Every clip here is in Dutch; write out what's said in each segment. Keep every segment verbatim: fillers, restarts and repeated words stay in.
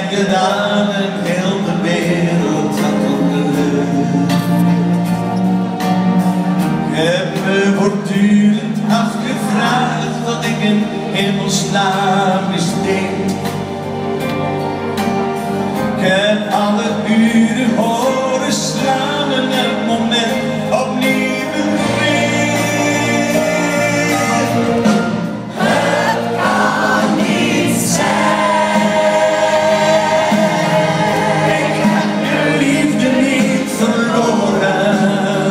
gedaan en heel de wereld had opgelucht. Ik heb me voortdurend afgevraagd wat ik in hemelsnaam deed. Ik heb alle uren horen slaan en elk moment opnieuw begreep. Het kan niet zijn. Ik heb je liefde niet verloren.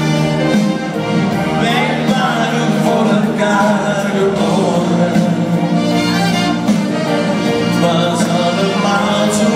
Wij waren voor elkaar geboren. Het was allemaal zo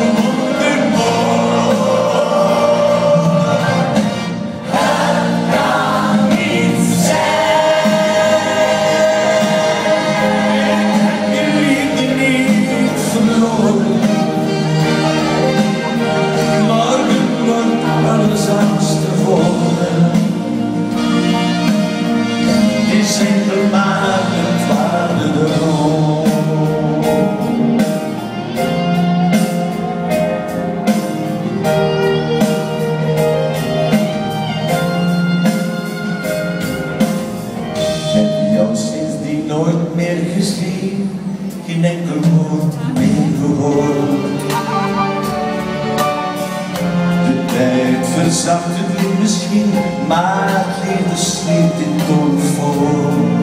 nooit meer gezien, geen enkel woord meer gehoord. De tijd verzacht het misschien, maar het leven sliep dit ook voor.